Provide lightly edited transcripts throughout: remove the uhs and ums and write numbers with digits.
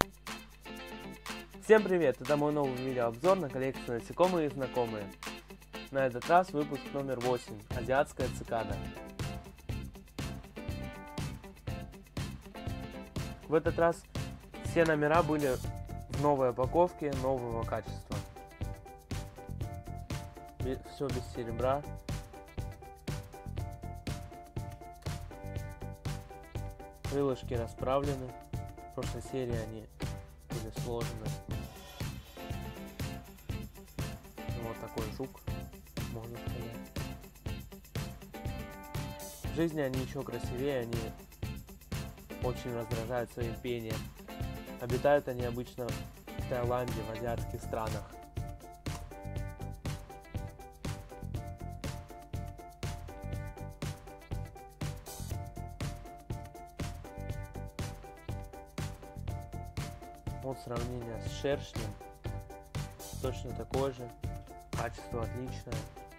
Всем привет! Это мой новый видеообзор на коллекцию насекомые и знакомые. На этот раз выпуск номер 8. Азиатская цикада. В этот раз все номера были в новой упаковке нового качества. Все без серебра. Крылышки расправлены. В прошлой серии они были сложены. Вот такой жук, можно сказать. В жизни они еще красивее, они очень раздражают своим пением. Обитают они обычно в Таиланде, в азиатских странах. Вот сравнение с шершнем, точно такое же, качество отличное.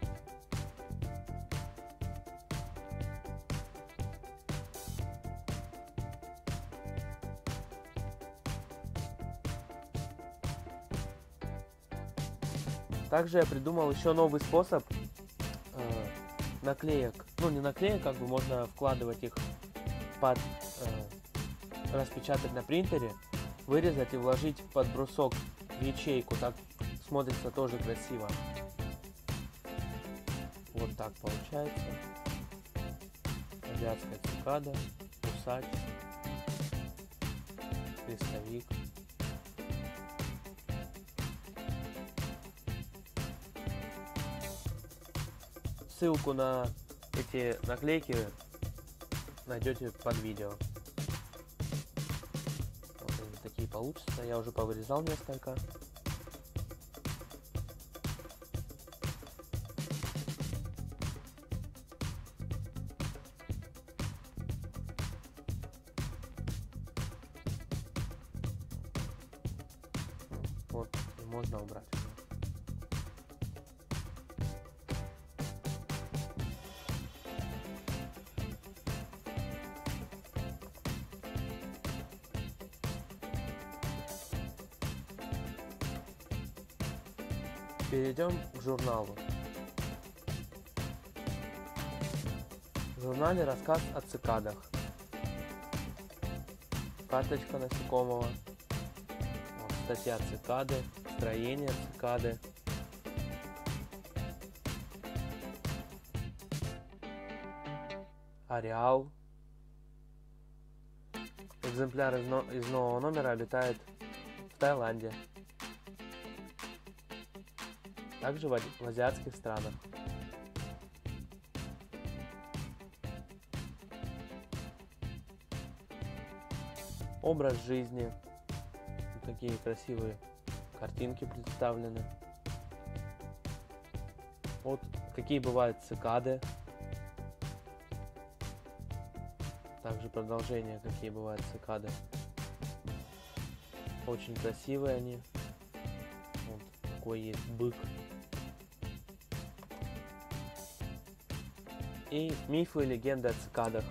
Также я придумал еще новый способ наклеек. Ну, не наклеек, как бы можно вкладывать их под распечатать на принтере, вырезать и вложить под брусок в ячейку. Так смотрится тоже красиво. Вот так получается. Азиатская цикада, усач, крестовик. Ссылку на эти наклейки найдете под видео. Вот они такие получатся. Я уже повырезал несколько. Вот, можно убрать. Перейдем к журналу. В журнале рассказ о цикадах. Карточка насекомого. Вот, статья цикады, строение цикады. Ареал. Экземпляр из нового номера обитает в Таиланде. Также в азиатских странах. Образ жизни. Вот такие красивые картинки представлены. Вот какие бывают цикады. Также продолжение, какие бывают цикады. Очень красивые они. Вот такой есть бык. И мифы и легенды о цикадах.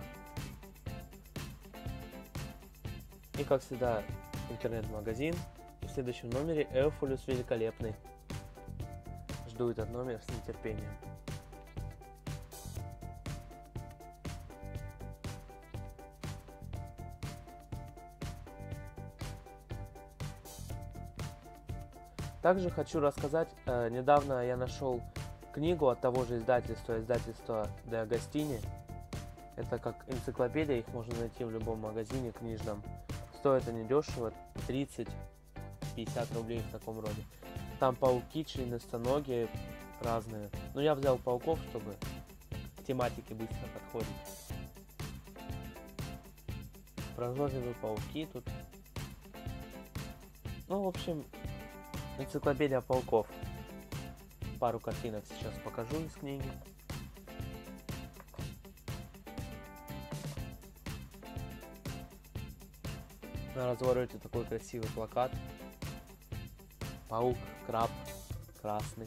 И как всегда интернет-магазин. И в следующем номере Эофолюс великолепный. Жду этот номер с нетерпением. Также хочу рассказать, недавно я нашел книгу от того же издательства Де Агостини. Это как энциклопедия, их можно найти в любом магазине книжном. Стоят они дешево, 30-50 рублей в таком роде. Там пауки, членистоногие разные. Но я взял пауков, чтобы к тематике быстро подходит. Прожорливые пауки тут. Ну, в общем, энциклопедия пауков. Пару картинок сейчас покажу из книги. На развороте такой красивый плакат. Паук, краб, красный.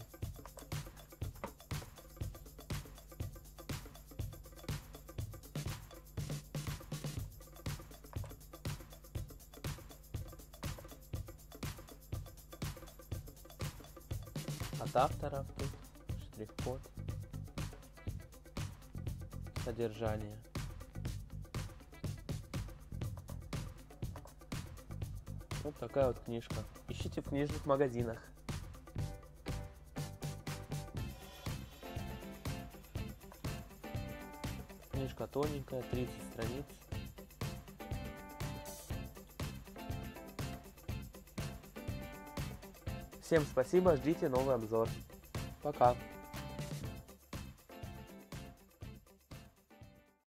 от авторов тут, штрих-код, содержание. Вот такая вот книжка. Ищите в книжных магазинах. Книжка тоненькая, 30 страниц. Всем спасибо, ждите новый обзор. Пока.